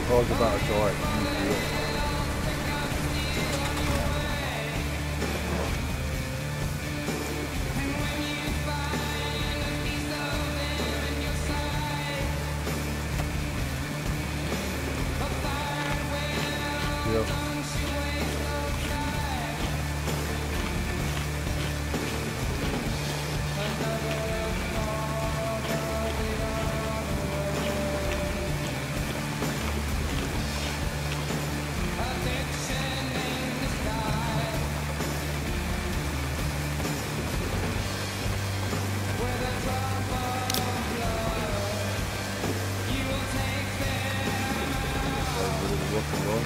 I was about to die. Yeah. Rock and roll.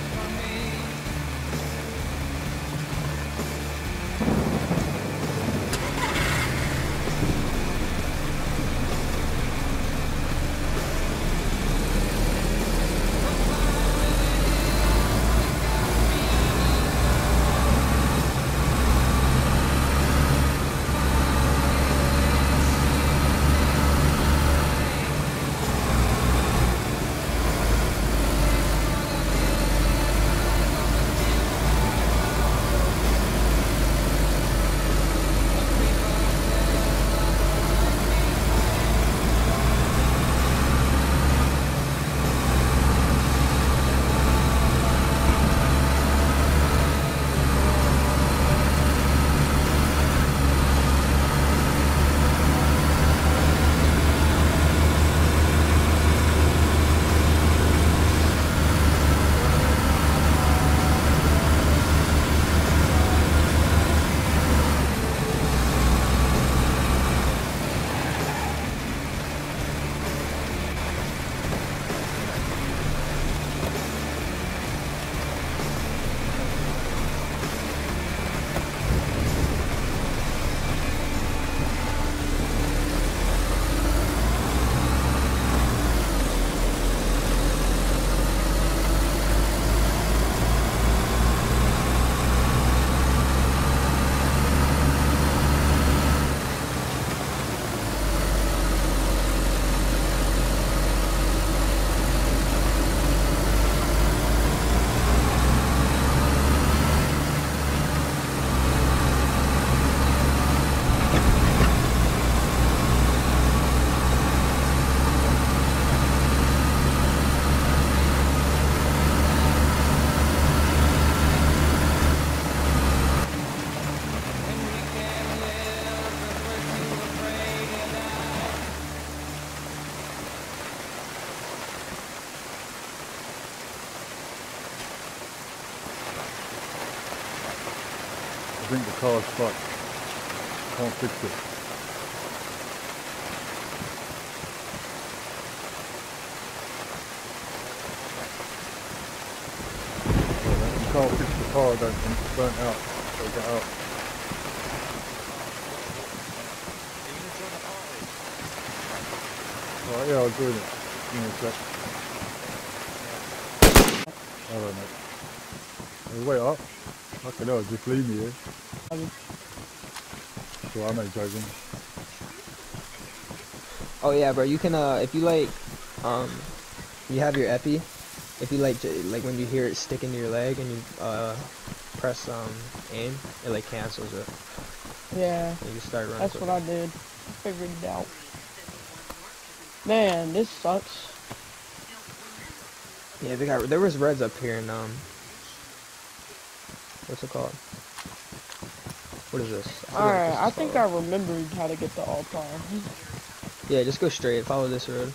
I think the car's fucked. Can't fix it. You can't fix the car, I don't think. It's burnt out. So get out. Alright, yeah, I'll join it. Give me a sec. Alright, mate. Hey, wait up. Fucking hell, just leave me here. So I'm not joking. Oh yeah, bro. You can if you like, you have your epi. If you like when you hear it stick into your leg and you press aim, it like cancels it. Yeah. And you start running. That's what I did. Figured it out. Man, this sucks. Yeah, there was reds up here and what's it called? What is this? Alright, I think I remembered how to get the all-time. Yeah, just go straight. Follow this road.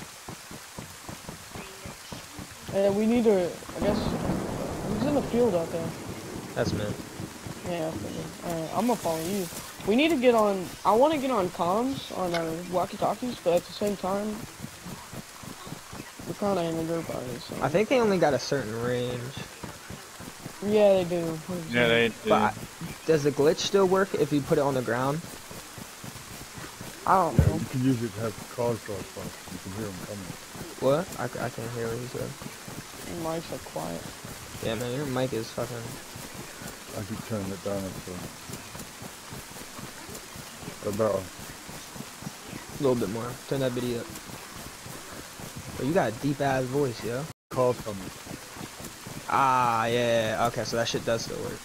And we need to, I guess, who's in the field out there? That's me. Yeah, I figured. Alright, I'm gonna follow you. We need to get on, I want to get on comms, on our walkie-talkies, but at the same time, we're kind of in the dirt party, so. I think they only got a certain range. Yeah, they do. Yeah, they do. But does the glitch still work if you put it on the ground? I don't know. You can use it to have cars drive past. You can hear them coming. What? I can't hear what you said. Your mics are quiet. Yeah, man, your mic is fucking... I keep turning it down so. Better. A little bit more. Turn that video up. But you got a deep ass voice, yo. Cars coming. Ah, yeah. Okay, so that shit does still work.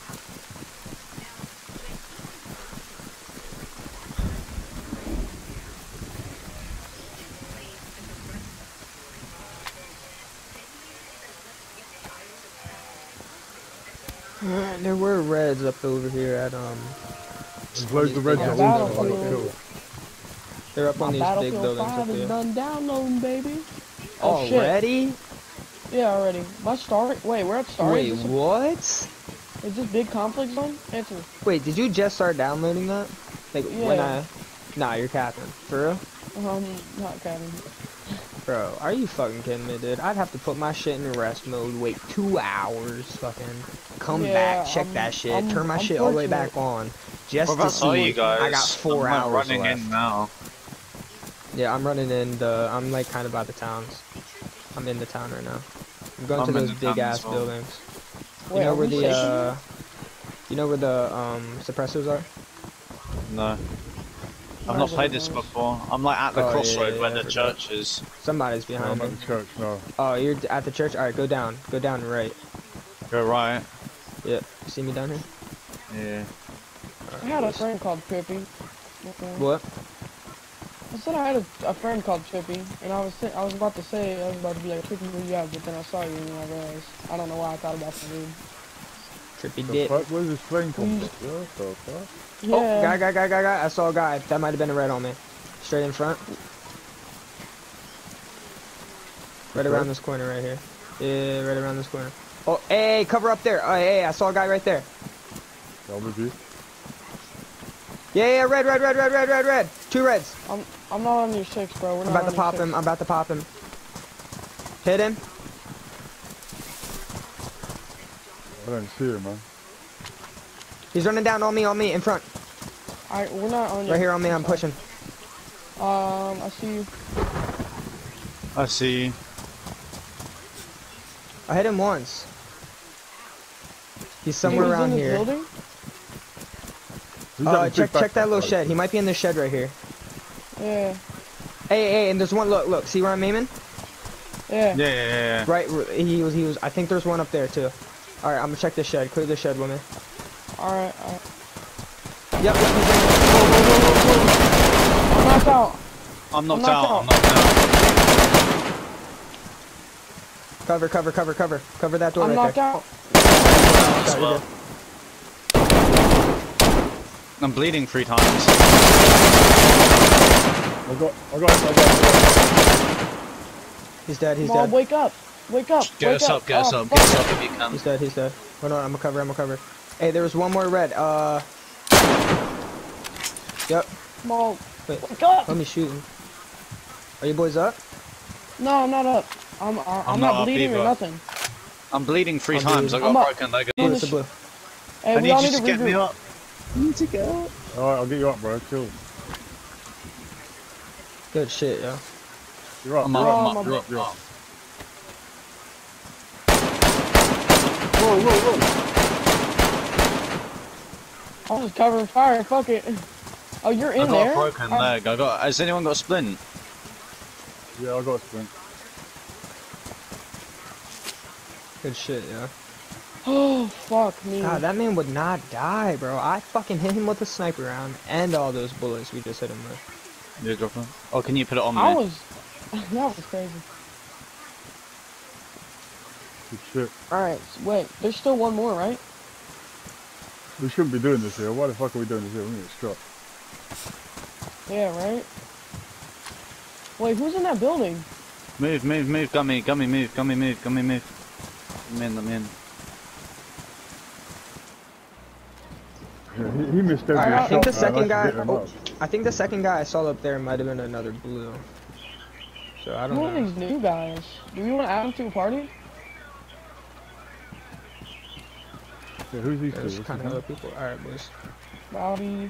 There were reds up over here at There's loads of reds Yeah, that also got Battlefield. killed. they're up My on these big Battlefield buildings 5 up is here. done downloading, baby. Oh shit. Already? Yeah, already. My start. Wait, we're at start. Wait, Is what? this big conflict zone? Answer. Wait, did you just start downloading that? Like when Yeah. Nah, you're capping. For real? Not Kevin. Bro, are you fucking kidding me, dude? I'd have to put my shit in rest mode, wait 2 hours, fucking come Yeah, back, check that shit, turn my I'm shit all the way fortunate. back on, just to Whereabouts are you see guys? I got 4 I'm hours running left. in now. Yeah, I'm running in the, I'm like kind of by the towns. I'm in the town right now. I'm going to I'm in those the town big ass as well. buildings. Wait, You know are where we the safe you know where the suppressors are? No. I've Where not is played it? this before. I'm like at the Oh, yeah, crossroad yeah, where I the forgot. church is. Somebody's No, behind I'm me. at the church now. Oh, you're at the church? Alright, go down right. Go right. Yep, you see me down here? Yeah. I had a friend called Trippy. What? I said I had a friend called Trippy, and I was about to be like, Trippy, who you at? But then I saw you, and I realized, I don't know why I thought about the dude. Trippy The dip. fuck? Where's this plane come from? What the fuck? Yeah. Oh, guy. I saw a guy. That might have been a red on me. Straight in front. Right around this corner right here. Yeah, right around this corner. Oh, hey, cover up there. Oh, hey, I saw a guy right there. I'm with you. Yeah, red. 2 reds. I'm not on your 6, bro. We're I'm not about to pop him. I'm about to pop him. Hit him. I don't see him, man. He's running down on me, in front. Alright, we're not on your Right here on me, I'm pushing. I see you. I see you. I hit him once. He's somewhere He was around in this here. building? Who's that big Check that backpack little guy? shed. He might be in the shed right here. Yeah. Hey, and there's one. Look. See where I'm aiming? Yeah. Yeah. Right. He was. I think there's one up there too. All right, I'm gonna check the shed. Clear the shed with me. Alright. Yep. He's in. I'm knocked out. I'm knocked knocked out. out. I'm knocked out. Cover that door I'm right knocked there. out. As you're well. good. I'm bleeding 3 times. I got him. He's dead. He's Come on, dead. wake up. Wake up. Get wake us up, get us Oh, up, fuck. get us up if you can. He's dead. Hold on, I'm gonna cover. Hey, there was one more red. Yep. Come on. Wait. Wake up. Let me shoot him. Are you boys up? No, I'm not up. I'm not not up bleeding or either. nothing. I'm bleeding 3 I'm times. I bleeding. got I'm a up. broken leg. I'm Where's the blue? Hey, I we need all you need to to get me regroup. up. I need to get up. Alright, I'll get you up, bro. Chill. Good shit, yo. You're up. I'm You're up, up. I'm up, You're up. I'm You're up. up. Whoa. I'll just cover fire. Fuck it. Oh, you're in I got there? a broken leg. Has anyone got a splint? Yeah, I got a sprint. Good shit, yo. Oh, fuck me. God, that man would not die, bro. I fucking hit him with a sniper round and all those bullets we just hit him with. Yeah, drop it. Oh, can you put it on I me? was... That was crazy. Good shit. Alright, wait. There's still one more, right? We shouldn't be doing this here. Why the fuck are we doing this here? We need to stop. Yeah, right? Wait, who's in that building? Move, gummy, move. I'm in. Yeah, he missed every Alright, shot, I think the man. second should guy. get him Oh, up. I think the second guy I saw up there might have been another blue. So I don't Who are know. these new guys? Do we want to add them to a party? Yeah, who's these There's two? kind of other people. All right, boys. Bobby.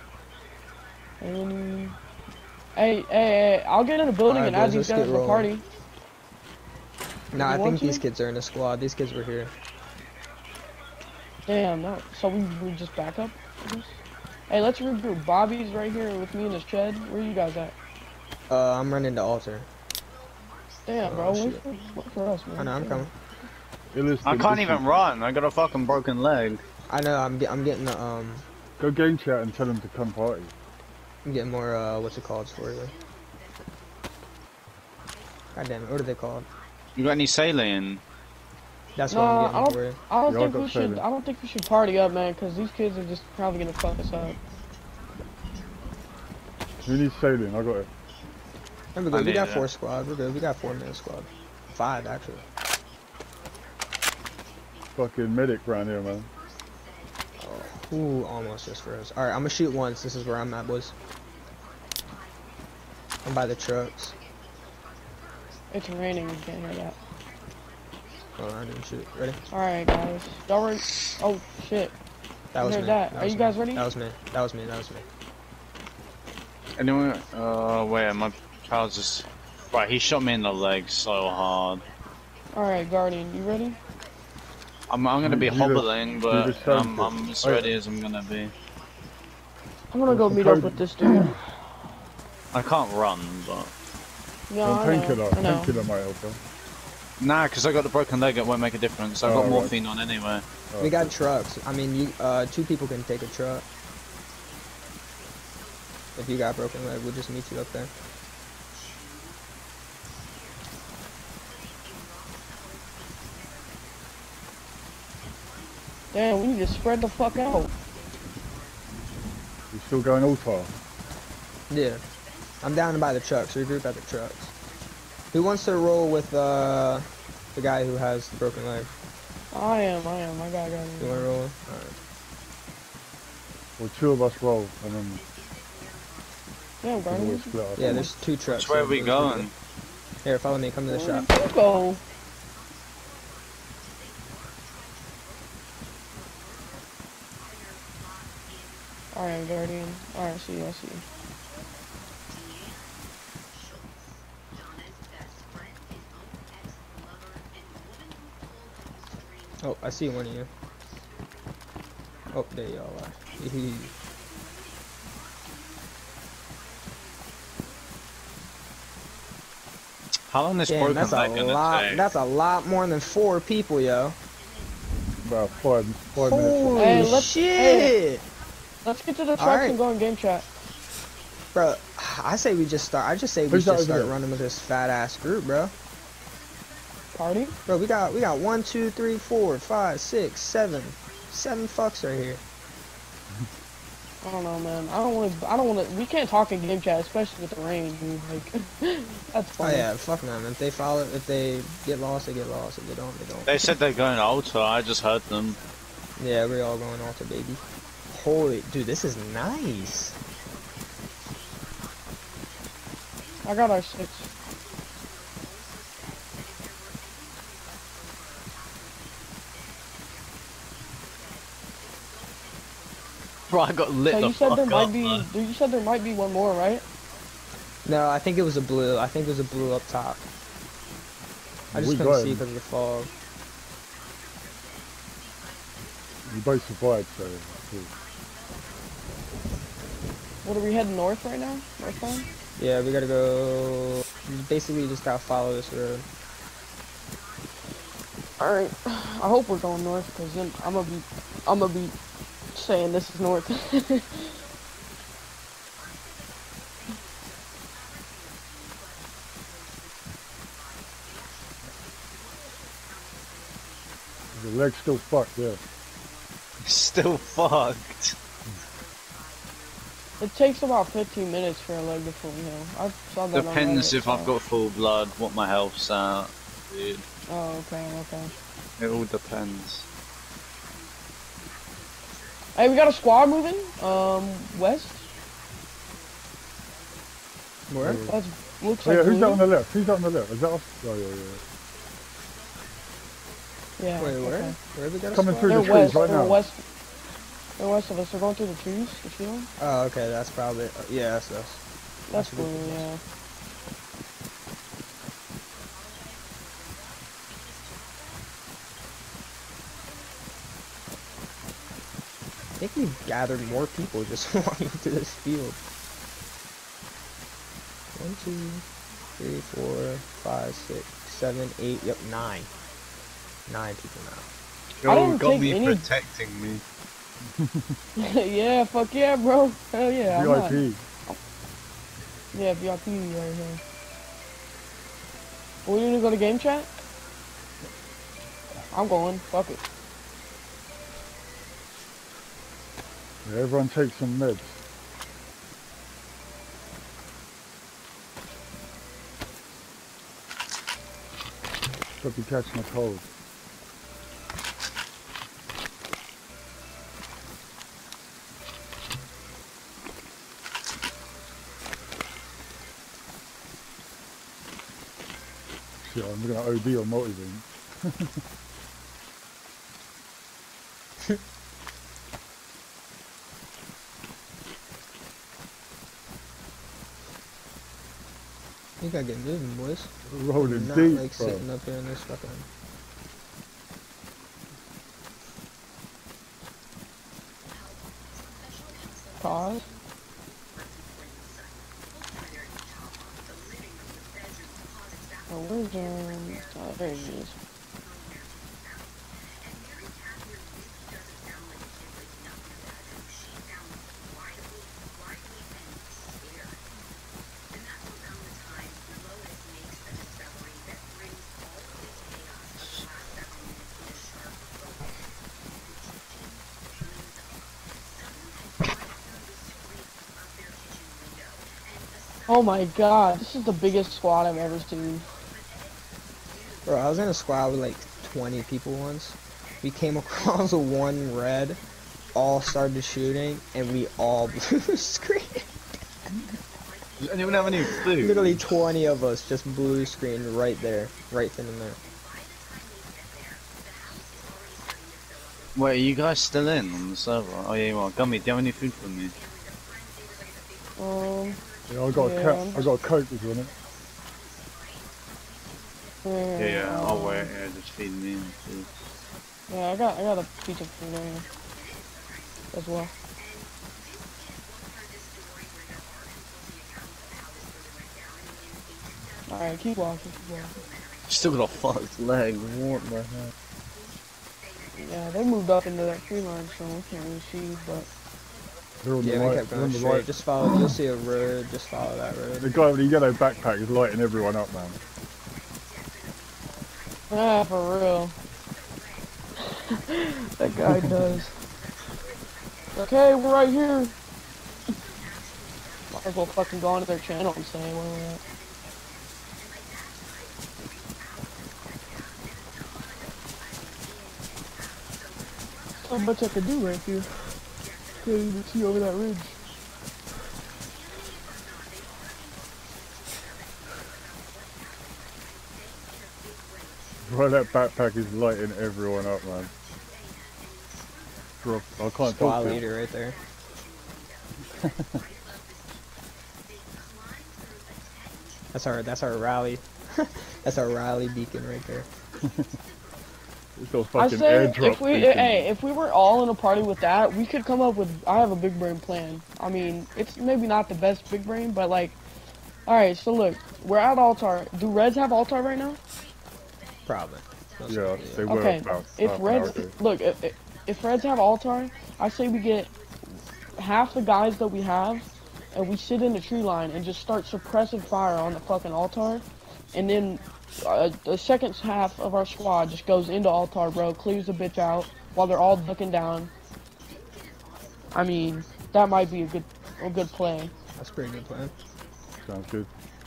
Annie. Hey, I'll get in the building Alright, and add boys, these let's guys get to a rolling. party. No, You I want think these to? kids are in the squad. These kids were here. Damn, no. So we just back up? I guess? Hey, let's regroup. Bobby's right here with me in his shed. Where you guys at? I'm running to altar. Damn, bro, Oh, wait shit. for us, man. I know, I'm Damn. coming. I can't even run. I got a fucking broken leg. I know, I'm getting the, Go game chat and tell them to come party. I'm getting more, what's it called for you? God damn it, what are they called? You got any saline? That's what I'm Nah, getting for you. I don't Yeah, I think got we should. seven. I don't think we should party up, man, because these kids are just probably gonna fuck us up. Who needs sailing? I got it. And we're I good. We need got it. 4 squad. We're good. We got 4-man squad. 5 actually. Fucking medic around here, man. Oh, ooh, almost just for us. All right, I'm gonna shoot once. This is where I'm at, boys. I'm by the trucks. It's raining. You can't hear that. Oh, I didn't shoot. Ready? All right, guys. Y'all ready? Oh shit. That was heard me. that. That Are was you me. guys ready? That was me. That was me. That was me. Anyone? Wait, my pals just. Right, he shot me in the leg so hard. All right, Guardian. You ready? I'm gonna be You just- hobbling, you but just sound I'm good. as Oh, yeah. ready as I'm gonna be. I'm gonna go What's the meet up code? with this dude. I can't run, but No, One I painkiller. know. I know. Painkiller might help, huh? nah, because I got the broken leg. It won't make a difference. I Oh, got right. morphine on anyway. Oh, We got trucks. I mean, you 2 people can take a truck. If you got broken leg, we'll just meet you up there. Damn, we need to spread the fuck out. You still going altar? Yeah. I'm down by the trucks. Regroup at the trucks. Who wants to roll with the guy who has the broken leg? I am. I got You it. want to roll? Alright. Well, 2 of us roll, and then Damn, we can Guardian. always split up. Yeah, there's 2 trucks. Which way are we Those going? people. Here, follow me. Come to the Where shop. did you go? Alright, Guardian. Alright, see you. I see you. Oh, I see one of you. Oh, there y'all are. How long this Damn, broken that's leg a gonna lot. take? That's a lot more than 4 people, yo. About 5 minutes. Holy Hey, let's- shit, Let's get to the trucks Alright. and go in game chat. bro! I say we just start. I just say we Who's that just over start there? running with this fat ass group, bro. Party? Bro, we got 1, 2, 3, 4, 5, 6, 7 fucks right here. I don't know, man. I don't want to. We can't talk in game chat, especially with the rain, dude. Like, that's Oh funny. yeah, fuck them. If they follow, if they get lost, they get lost. If they don't, they don't. They said they're going to altar. I just heard them. Yeah, we're all going altar, baby. Holy, dude, this is nice. I got our 6. Bro, I got lit So the you said fuck there up. might be. man. You said there might be one more, right? No, I think it was a blue. I think it was a blue up top. I just We couldn't got see him. because of the fog. You both survived, so cool. What are we heading north right now? Northbound? Yeah, we gotta go. Basically, you just gotta follow this road. All right. I hope we're going north, cause then I'm gonna be saying this is north. The leg's still fucked, yeah. Still fucked. It takes about 15 minutes for a leg to fully heal. I saw that on Depends Reddit, if I've so- got full blood, what my health's at. Dude, Oh, okay. it all depends. Hey, we got a squad moving. West. Where? That's looks Oh, like yeah, who's that on blue. the left? Who's that on the left? Is that us? Oh, yeah, yeah. Yeah. Wait, where? okay. Where we got? Coming a through spot? the They're trees west. right They're now. west. They're west of us. They're going through the trees. You see them? Oh, okay, that's probably. Yeah, that's us. That's should be blue. good. Yeah. I think we've gathered more people just walking through this field. 1, 2, 3, 4, 5, 6, 7, 8. Yep, 9. 9 people now. I Yo, didn't got take me any- protecting me. Yeah, fuck yeah, bro. Hell yeah. I'm not- VIP. Yeah, VIP right here. We need to go to game chat? I'm going. Fuck it. Yeah, everyone take some meds. Could be catching a cold. Shit, I'm gonna OD on multi-beam. You gotta get moving, boys. Rolling Not deep, like bro. sitting up here in this fucking. Pause. Oh, where's oh, there he is. Oh my god, this is the biggest squad I've ever seen. Bro, I was in a squad with like 20 people once. We came across one red, all started shooting, and we all blue screen. Does anyone have any food? Literally 20 of us just blue screened right there, right then and there. Wait, are you guys still in on the server? Oh yeah, you are. Gummy, do you have any food for me? Yeah, I got Yeah, a cat. I'm I got a coke if you want it. Yeah, I'll wait. Yeah, just feed me and food. Yeah, I got a piece of food in here as well. Alright, keep walking, keep walking. Still got a fucked leg. What the heck? Yeah, they moved up into that tree line, so we can't really see, but They're on the Yeah, we right. kept They're going on the straight. right. Just follow, you'll see a road, just follow that The road. guy with the yellow backpack is lighting everyone up, man. ah, for real. That guy does. Okay, we're right here. Might as well fucking go onto their channel and say where we're at. Not much I could do right here. Can't even see over that ridge. Right, that backpack is lighting everyone up, man. Bro, I can't Squad talk to you. leader right there. That's our rally. That's our rally beacon right there. It's got I fucking say airdrop. if we beacon. hey, if we were all in a party with that, we could come up with I have a big brain plan. I mean, it's maybe not the best big brain, but like alright, so look, we're at altar. Do Reds have altar right now? Probably. Yeah, they were Okay. about If half an hour Reds ago. look, if Reds have altar, I say we get half the guys that we have and we sit in the tree line and just start suppressing fire on the fucking altar, and then the second half of our squad just goes into altar, bro, clears the bitch out while they're all ducking down. I mean, that might be a good play. That's a pretty good plan. Sounds good.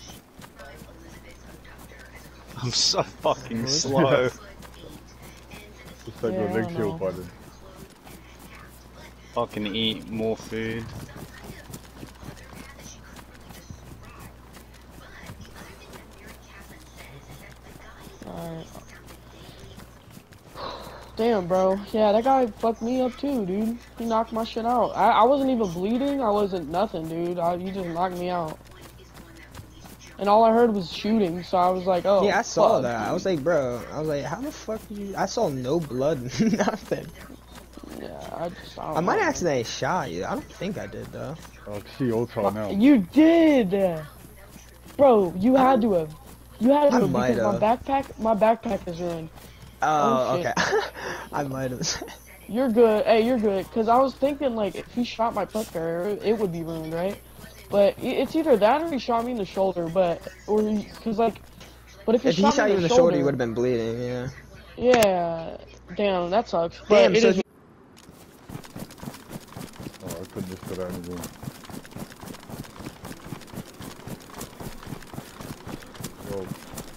I'm so fucking slow. Just take Yeah, your I legs healed know. by then. Fucking eat more food. Alright. Damn, bro. Yeah, that guy fucked me up too, dude. He knocked my shit out. I wasn't even bleeding. I wasn't nothing, dude. He just knocked me out. And all I heard was shooting, so I was like, oh. Yeah, I saw fuck, that. I dude. was like, bro. I was like, how the fuck did you? I saw no blood, nothing. Yeah, I I might know. have accidentally shot you. I don't think I did though. I see Ultra now. You did! Bro, you had to have. You had to I have might because my backpack is ruined. Oh, Oh, shit. okay. I might have. You're good. Hey, you're good. Cause I was thinking like if he shot my putt carrier, it would be ruined, right? But it's either that or he shot me in the shoulder. But cause like, but if he If he shot me shot you in in the the shoulder, you shoulder, would have been bleeding. Yeah. yeah, damn, that sucks. But Damn. it So is. Oh, I couldn't just put out anything. Whoa.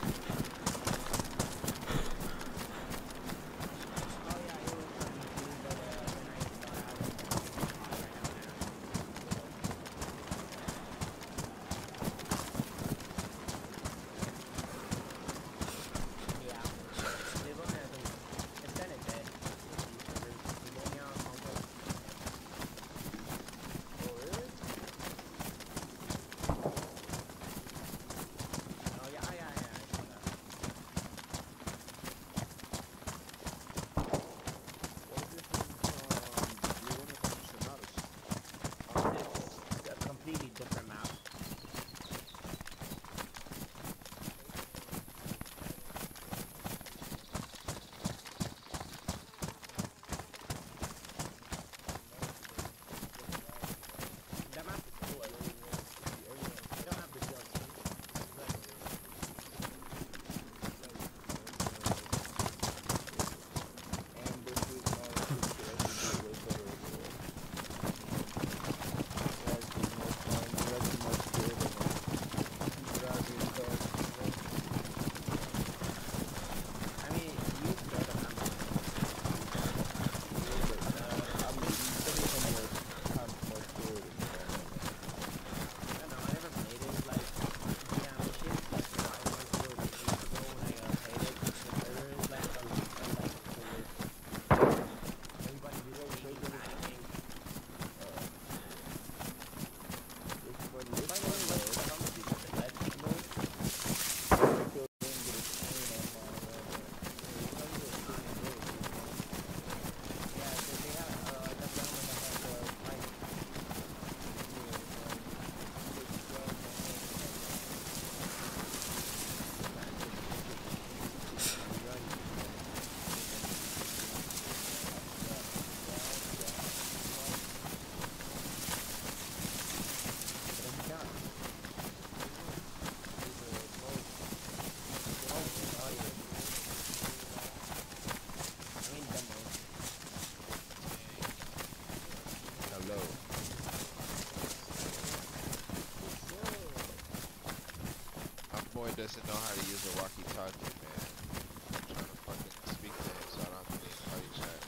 Boy doesn't know how to use a walkie-talkie, man. I'm trying to fucking speak to him so I don't have to be in party chat.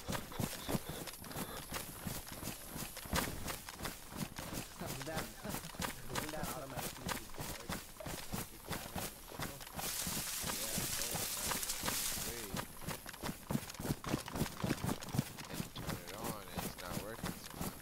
And you turn it on and it's not working.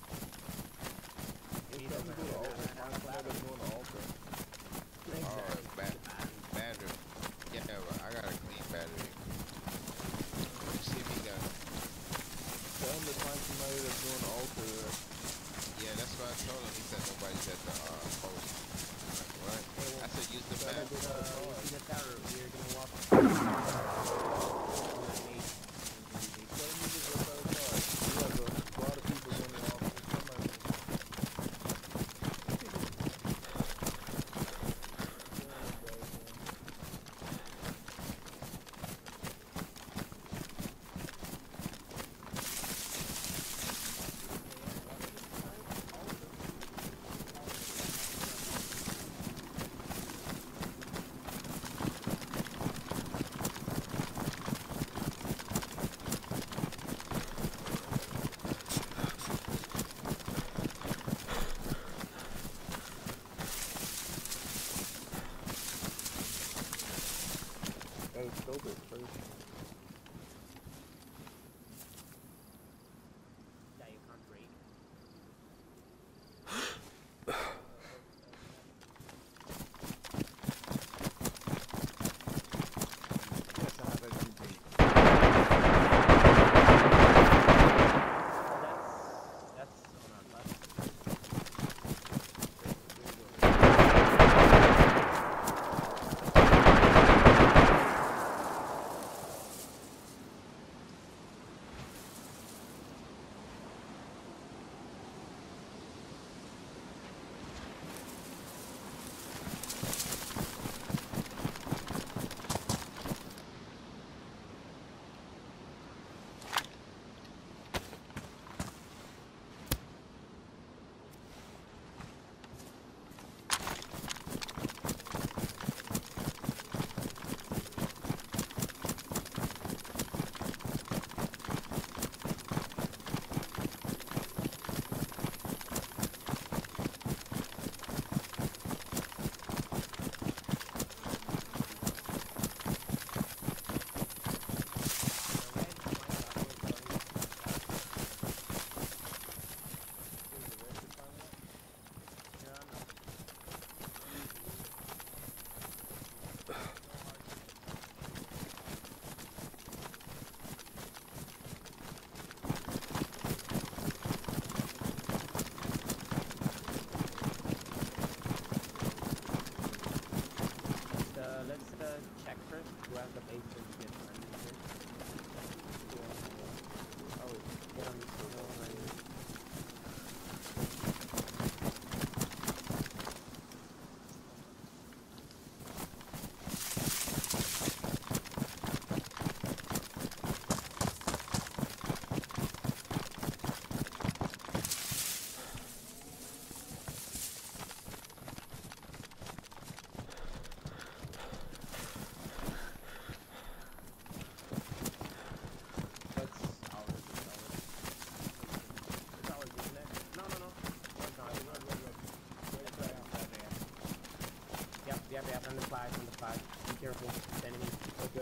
Battery. Yeah, but I got a clean battery. You see me got. Tell him to find somebody that's doing altar. Yeah, that's what I told him. He said nobody's at the post. I'm like, what? I said use the battery.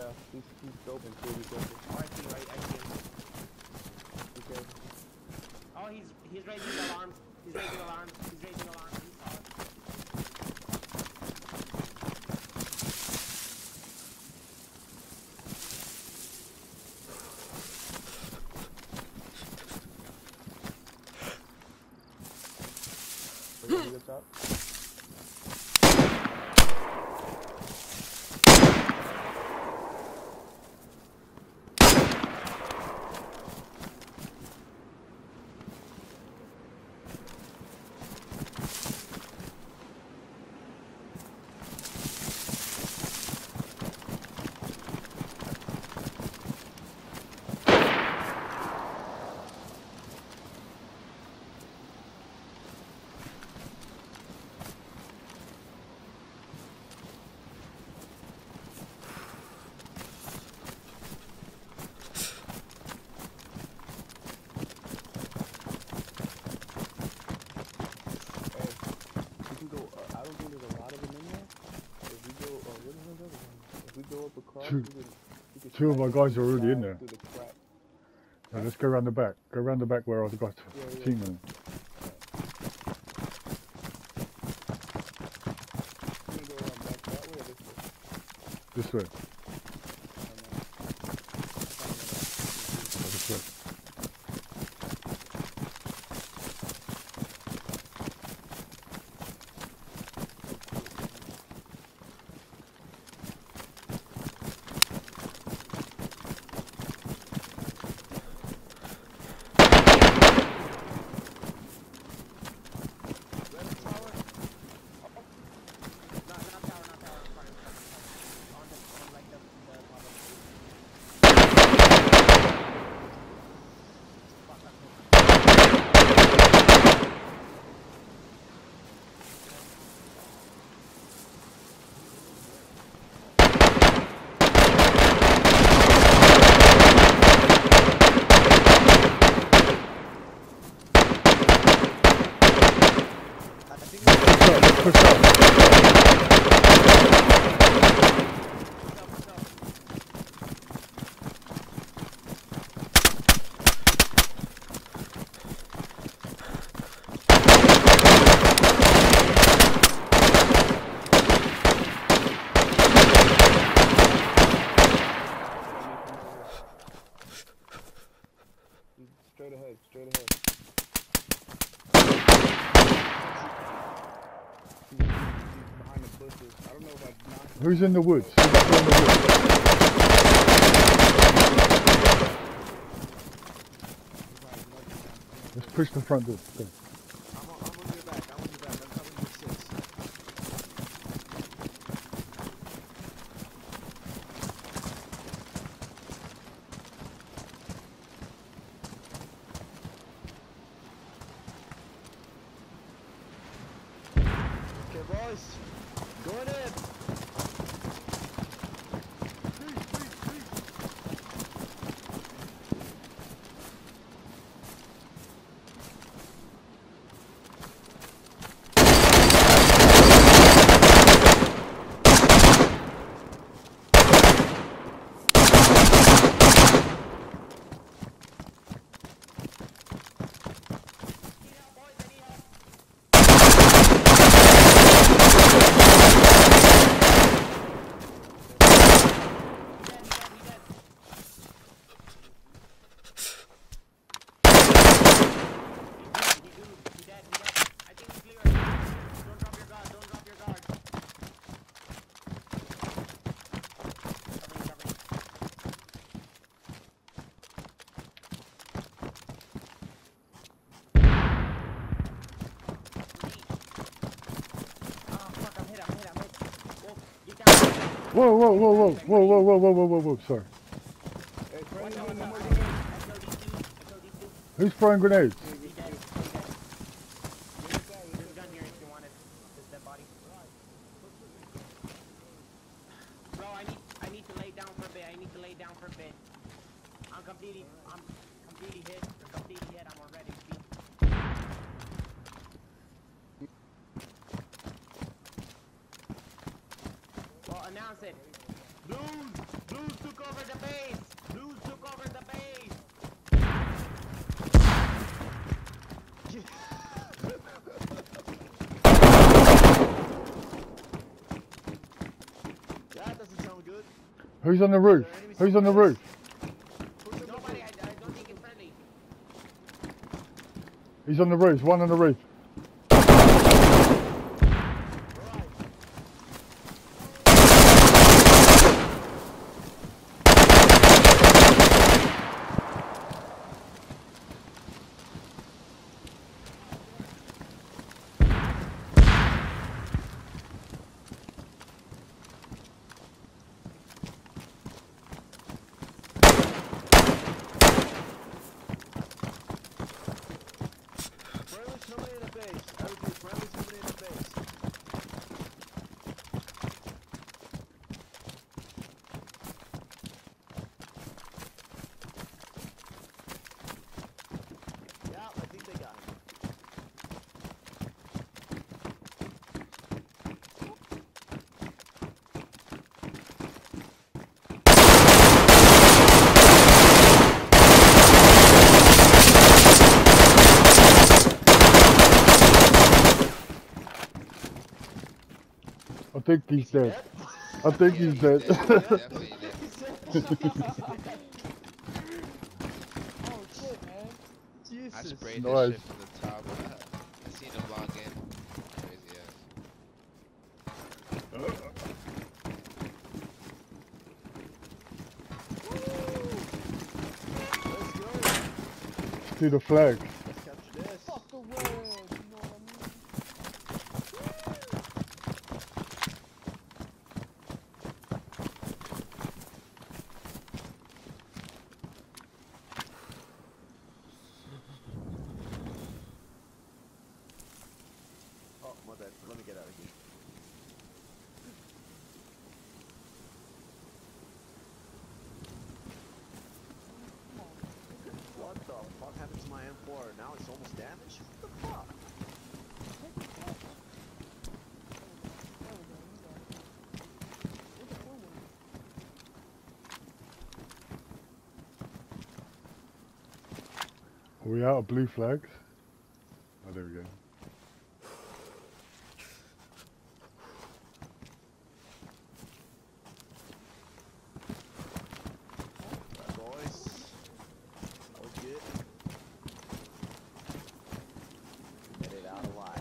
He's open too. He's open. Oh, I see, right, I see him. Okay. Oh, he's raising alarms. He's raising alarms. He's raising alarms. He's solid. Are you up top? Two of my guys are already in there. Now let's go around the back. Go around the back where I've got team in. This way. This way. Straight ahead, straight ahead. He's behind the bushes. I don't know if I knocked him. Who's in the woods? Who's up there in the woods? Let's push the front door. Go. I'm on your back. I'm on your back. I'm covering your six. Okay, boys. Going in. Whoa, whoa, whoa, whoa, whoa, whoa, whoa, whoa, whoa, whoa, whoa, sorry. Hey, Freddy, no more Who's throwing grenades? Bro, I need to lay down for a bit. I need to lay down for a bit. I'm completely hit. I'm already beat. Well, announce it. Blues took over the base. Blues took over the base. That doesn't sound good. Who's on the roof? Who's on the roof? Nobody, I don't think it's friendly. He's on the roof. One on the roof. Friendly's coming in the base. I repeat, friendly's coming in the base. Yeah, I think they got him. I think he's dead. I think he's dead. Definitely dead. Oh shit, man. I Jesus. sprayed Nice. this shit from the top. I seen him log in. Crazy ass. Let's go. See the flag. Let's capture this. Fuck the world, you know what I mean? Oh, my bad. Let me get out of here. What the fuck happened to my M4? Now it's almost damaged? What the fuck? Are we out of blue flags? Oh, there we go. Alright, boys. That was good. Get it out alive.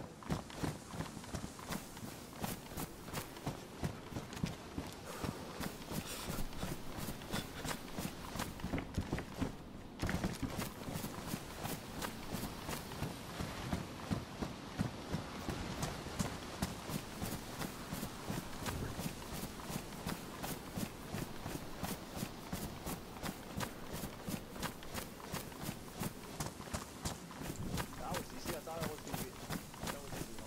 That was easy. I thought I was gonna be. That was easy.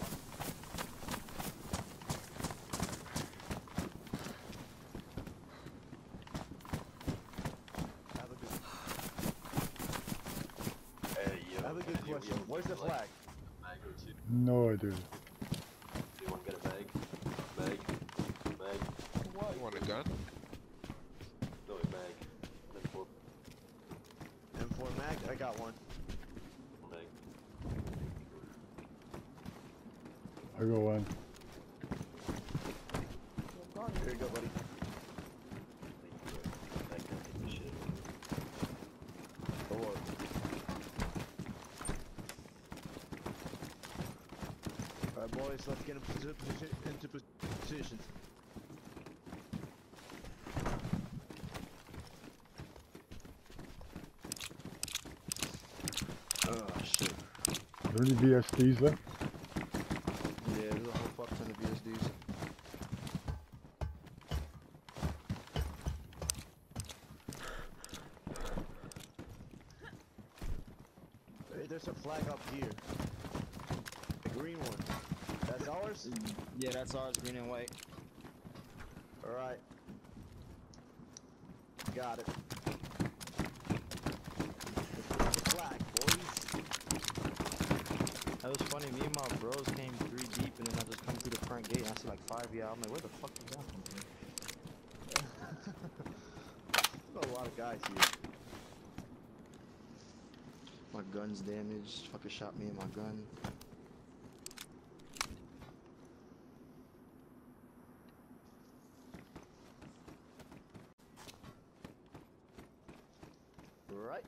Have a good. Have a good question. Where's the flag? No idea. You want a gun? M4 mag. I got one. I got one. Here you go, buddy. Go on. Alright, boys, let's get into positions. Oh, shit. Are there any VSDs left? Yeah, there's a whole fuck ton of VSDs. Hey, there's a flag up here. The green one. That's ours? Yeah, that's ours, green and white. Alright. Got it. The flag, boys. That was funny, me and my bros came 3 deep and then I just come through the front gate and I see like 5 y'all. I'm like, where the fuck is that from? guys here. My gun's damaged. Fucker shot me in my gun. Right.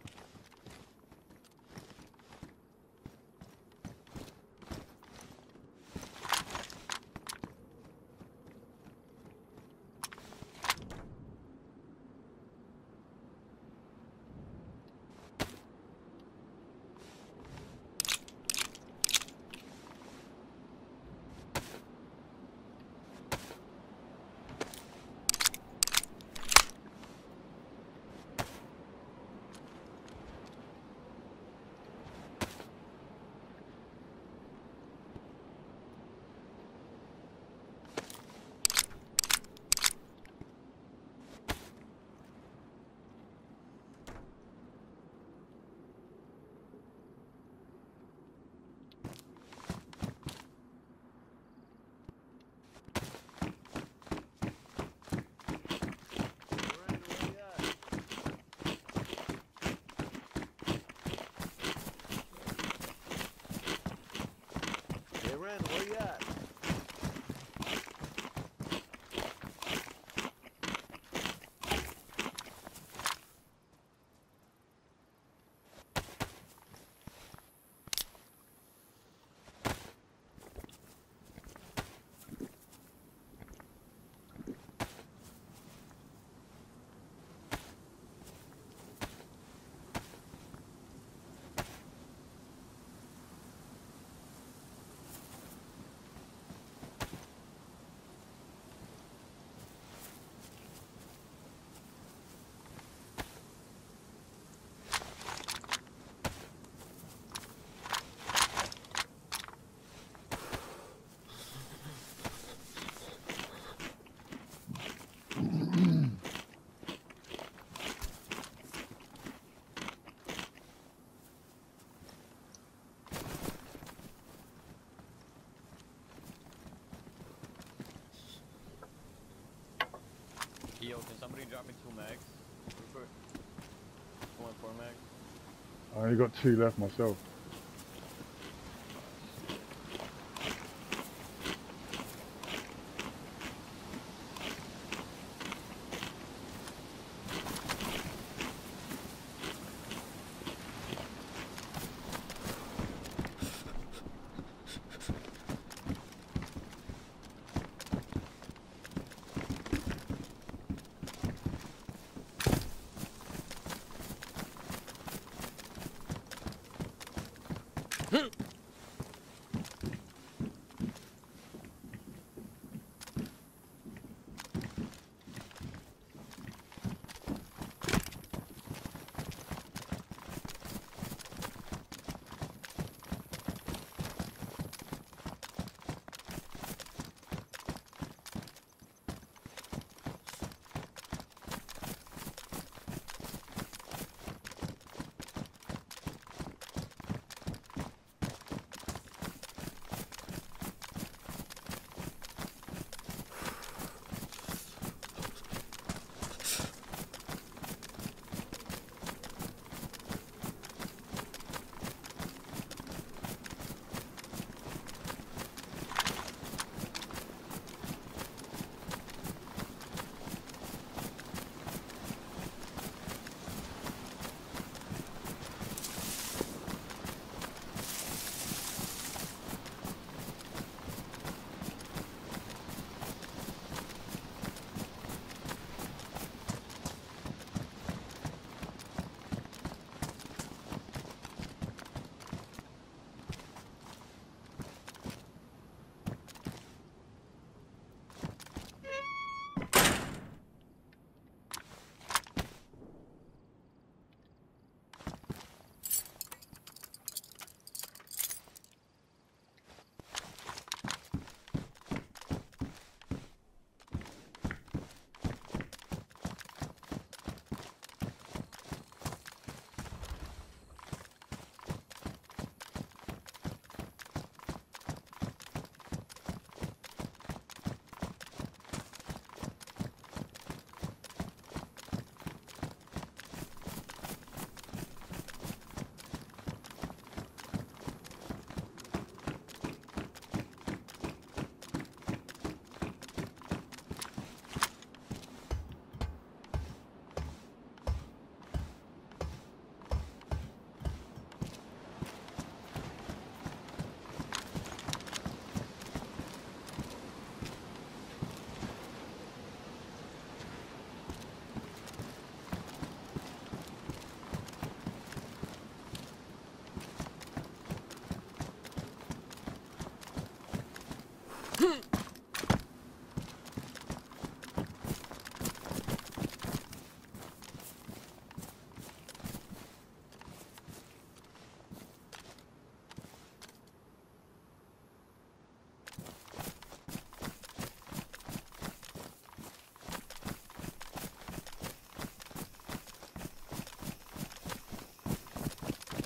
Ren, where you at? Yo, can somebody drop me 2 mags? 2.4 mags? I only got 2 left myself.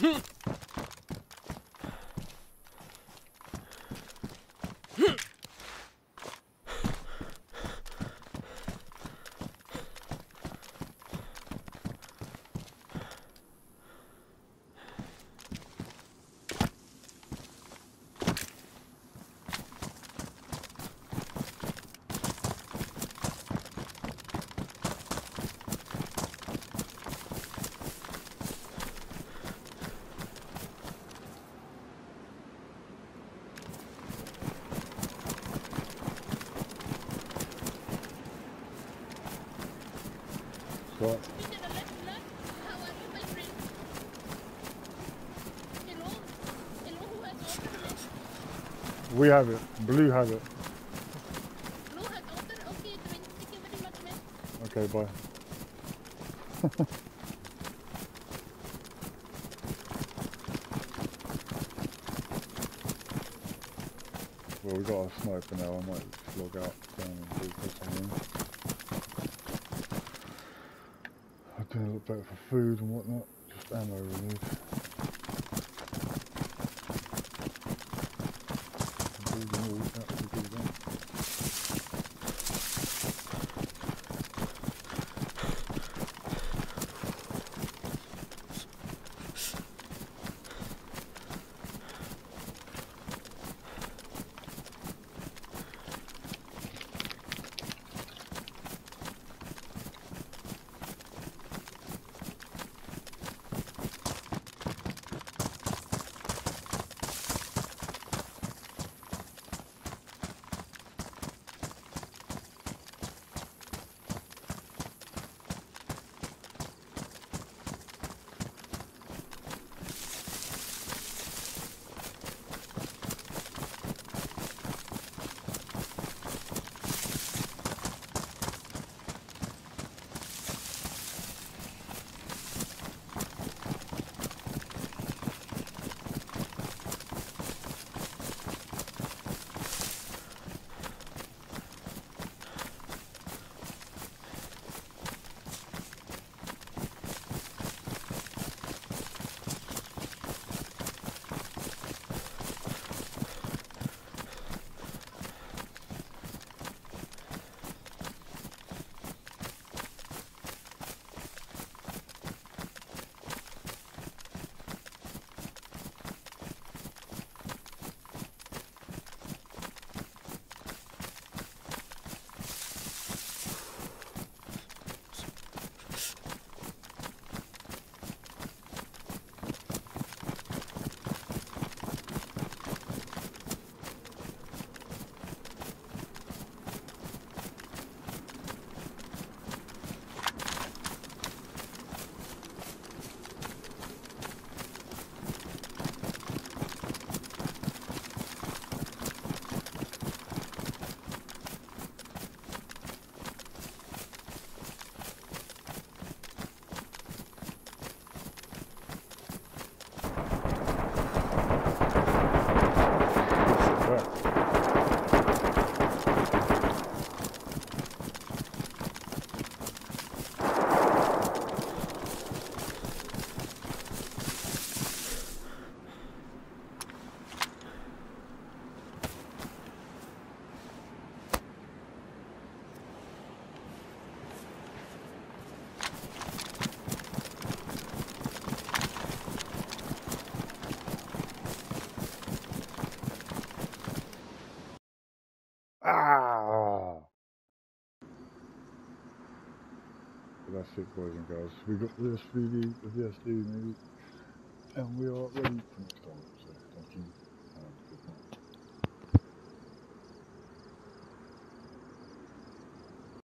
What? We have it. Blue have it. Okay, bye. Well, we got a sniper now. I might just log out down and do something. I do look better for food and whatnot. Just ammo we need. Ah! That's it, boys and girls. We got this VD, the VSD, and we are ready for next time.